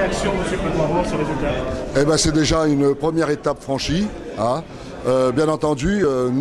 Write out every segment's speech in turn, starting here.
réaction, M. Claude-Marois, sur le résultat? Eh ben, c'est déjà une première étape franchie. Hein. Bien entendu,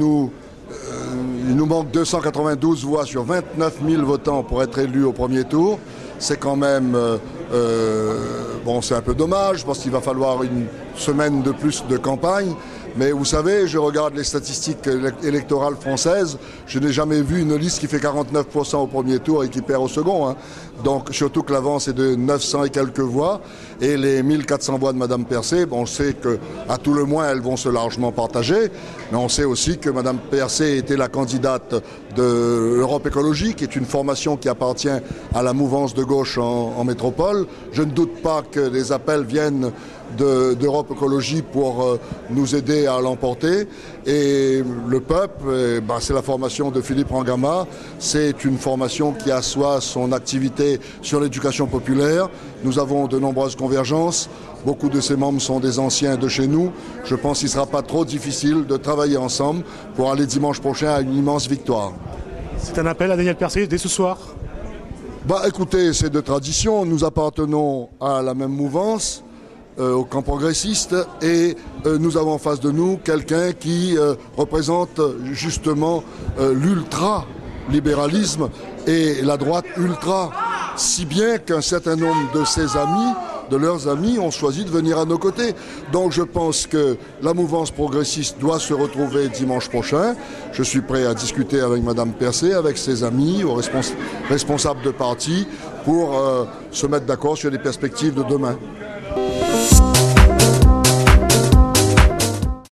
il nous manque 292 voix sur 29 000 votants pour être élus au premier tour. C'est quand même... bon, c'est un peu dommage parce qu'il va falloir une semaine de plus de campagne. Mais vous savez, je regarde les statistiques électorales françaises, je n'ai jamais vu une liste qui fait 49% au premier tour et qui perd au second. Hein. Donc, surtout que l'avance est de 900 et quelques voix. Et les 1400 voix de Mme Persée, bon, on sait qu'à tout le moins, elles vont se largement partager. Mais on sait aussi que Mme Persée était la candidate de l'Europe écologique, qui est une formation qui appartient à la mouvance de gauche en métropole. Je ne doute pas que les appels viennent d'Europe Écologie pour nous aider à l'emporter. Et le peuple, c'est la formation de Philippe Rangama. C'est une formation qui assoit son activité sur l'éducation populaire. Nous avons de nombreuses convergences. Beaucoup de ses membres sont des anciens de chez nous. Je pense qu'il ne sera pas trop difficile de travailler ensemble pour aller dimanche prochain à une immense victoire. C'est un appel à Daniel Persée dès ce soir? Écoutez, c'est de tradition. Nous appartenons à la même mouvance. Au camp progressiste, et nous avons en face de nous quelqu'un qui représente justement l'ultra-libéralisme et la droite ultra, si bien qu'un certain nombre de leurs amis ont choisi de venir à nos côtés. Donc je pense que la mouvance progressiste doit se retrouver dimanche prochain. Je suis prêt à discuter avec Mme Persée, avec ses amis, aux responsables de parti, pour se mettre d'accord sur les perspectives de demain.